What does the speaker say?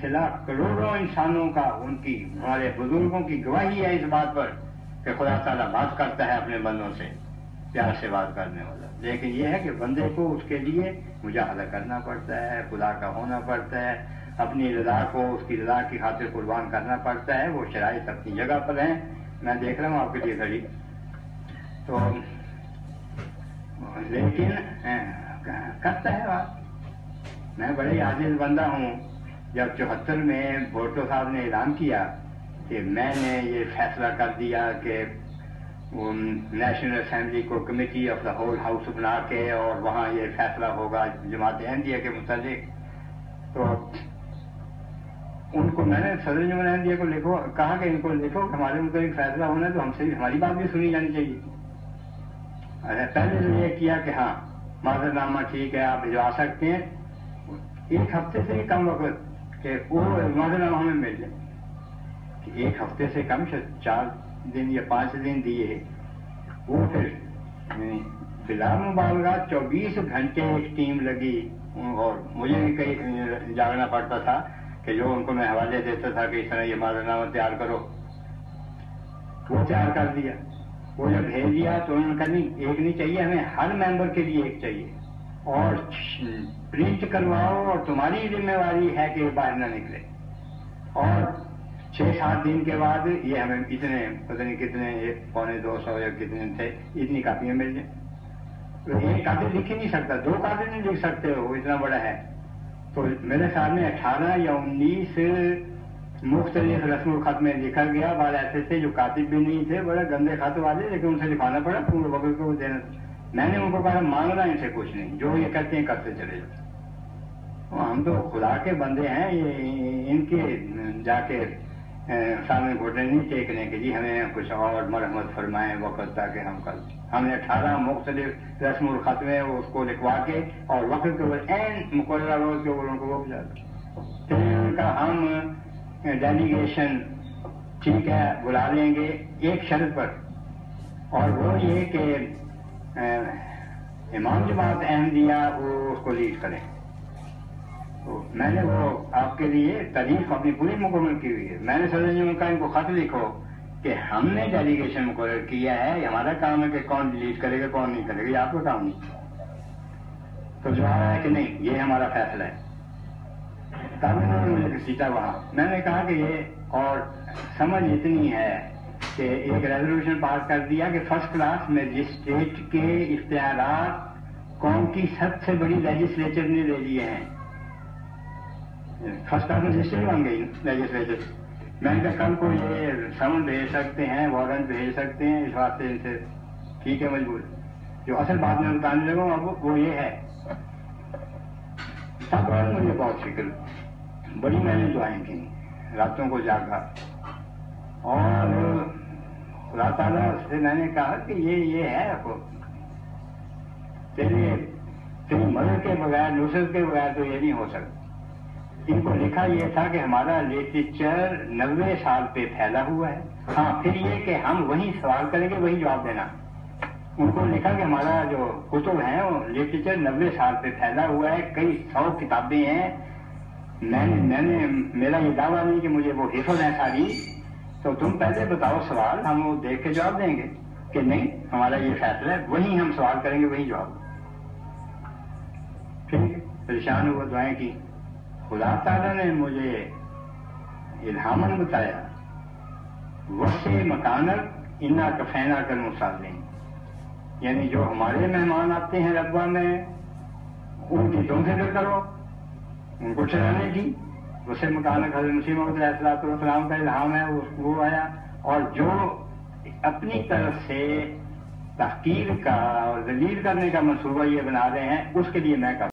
سلسلہ کروڑوں انسانوں کا، ان کی ہمارے بزرگوں کی گواہی ہے اس بات پر کہ خدا تعالیٰ بات کرتا ہے اپنے بندوں سے، پیار سے بات کرنے والا. لیکن یہ ہے کہ بندے کو اس کے لیے مجاہدہ کرنا پڑتا ہے، خدا کا ہونا پڑتا ہے، اپنی رضا کو اس کی رضا کی خاطر قربان کرنا پڑتا ہے. وہ شرائط اپنی جگہ پر ہیں، میں دیکھ رہا ہوں آپ کے لیے کھڑی. تو لیکن کرتا ہے بات. میں بڑے عاجز بندہ ہوں. جب 74 میں بھٹو صاحب نے اعلان کیا کہ میں نے یہ فیصلہ کر دیا کہ نیشنل اسمبلی کو committee of the whole house بنا کے اور وہاں یہ فیصلہ ہوگا جماعت احمدیہ کے متعلق، تو ان کو میں نے صدر جمہوریہ احمدیہ کو لکھو، کہا کہ ان کو لکھو کہ ہمارے متعلق فیصلہ ہونا ہے تو ہم سے ہماری بات بھی سنی جانی چاہیے. پہلے تو یہ کیا کہ ہاں معذرت نامہ ٹھیک ہے آپ بھجوا سکتے ہیں، ایک ہفتے سے بھی کم وقت کہ وہ معذرت نامہ ہمیں مل جائے. کہ ایک ہفتے سے کم 4 دن یا 5 دن دیے. وہ پھر بلا مبالغہ 24 گھنٹے ایک ٹیم لگی، اور مجھے بھی کہیں جاگنا پڑتا تھا کہ جو ان کو میں حوالے دیتا تھا کہ اس طرح یہ معذرت نامہ تیار کرو، وہ تیار کر دیا. وہ جب بھیج دیا تو انہوں نے کہا نہیں ایک نہیں چاہیے، ہمیں ہر ممبر کے لیے ایک چاہیے، اور پرنٹ کرواؤ اور تمہاری ذمہ داری ہے کہ باہر نہ نکلے. اور 6-7 دن کے بعد یہ ہمیں اتنے پتہ نہیں کتنے 100-250 یا کتنے تھے اتنی کاپیاں مل جائیں. تو ایک کاپی لکھ ہی نہیں سکتا، 2 کاپی نہیں لکھ سکتے ہو، وہ اتنا بڑا ہے. تو میرے سامنے 18 یا 19 مختلف رسم الخط میں لکھا گیا. بعض ایسے تھے جو کاتب بھی نہیں تھے، بڑے گندے خط والے، لیکن ان سے لکھوانا پڑا پورے وقت کو دینا. میں نے ان کو کہا مانگنا ان سے کچھ نہیں، جو یہ کہتے ہیں کرتے چلے جاؤ. ہم تو خدا کے بندے ہیں، یہ ان کے جا کے سامنے گھٹنے نہیں ٹیکنے کہ جی ہمیں کچھ اور مرحمت فرمائیں وقت تاکہ ہم کر. ہم نے 18 مختلف رسم الخط میں اس کو لکھوا کے اور وقت کے اوپر این مقررہ روز کے اوپر ان کو وہ بھیجا دیا. پھر ان کا ہم ڈیلیگیشن ٹھیک ہے بلا لیں گے ایک شرط پر، اور وہ یہ کہ امام جماعت احمدیہ وہ اس کو لیڈ کریں. تو میں نے وہ آپ کے لیے تاریخ اپنی پوری مکمل کی ہوئی ہے. میں نے صدر جمہوریہ کا ان کو خط لکھو کہ ہم نے ڈیلیگیشن مقرر کیا ہے، یہ ہمارا کام ہے کہ کون ڈیلیٹ کرے گا کون نہیں کرے گا، یہ آپ کا کام نہیں. تو جواب ہے کہ نہیں یہ ہمارا فیصلہ ہے. تب انہوں نے مجھے سیٹا وہاں. میں نے کہا کہ یہ اور سمجھ اتنی ہے کہ ایک ریزولوشن پاس کر دیا کہ فرسٹ کلاس مجسٹریٹ کے اختیارات قوم کی سب سے بڑی لیجسلیچر نے لے لیے ہیں. فرسٹ کلاس مجسٹریٹ بن گئی لیجسلیچر. میں نے کہا کل کو یہ سمن بھیج سکتے ہیں، وارنٹ بھیج سکتے ہیں، اس واسطے ان سے ٹھیک ہے مجبور. جو اصل بات میں بتانے لگا وہ یہ ہے. تب مجھے بہت فکر، بڑی میں نے دعائیں کی، راتوں کو جاگا، اور خدا تعالیٰ سے میں نے کہا کہ یہ ہے تیری مدد کے بغیر نصرت کے بغیر تو یہ نہیں ہو سکتا. ان کو لکھا یہ تھا کہ ہمارا لٹریچر 90 سال پہ پھیلا ہوا ہے. ہاں پھر یہ کہ ہم وہی سوال کریں گے وہی جواب دینا. ان کو لکھا کہ ہمارا جو کتب ہیں وہ لٹریچر 90 سال پہ پھیلا ہوا ہے، کئی 100 کتابیں ہیں. میں نے میرا یہ دعویٰ نہیں کہ مجھے وہ حفظ ہے ساری. تو تم پہلے بتاؤ سوال، ہم وہ دیکھ کے جواب دیں گے کہ نہیں ہمارا یہ فیصلہ ہے، وہی ہم سوال کریں گے وہی جواب. پھر پریشان ہوا، دعائیں کی. خدا تعالیٰ نے مجھے الہاماً بتایا وسع مکانت انا کفینا کر مسالین، یعنی جو ہمارے مہمان آتے ہیں رقبہ میں ان کی تم فکر کرو، ان کو چلانے کی. وسع مکانت حضرت مسیح موعود علیہ السلام کا الہام ہے، وہ آیا. اور جو اپنی طرف سے تحقیر کا اور ذلیل کرنے کا منصوبہ یہ بنا رہے ہیں اس کے لیے میں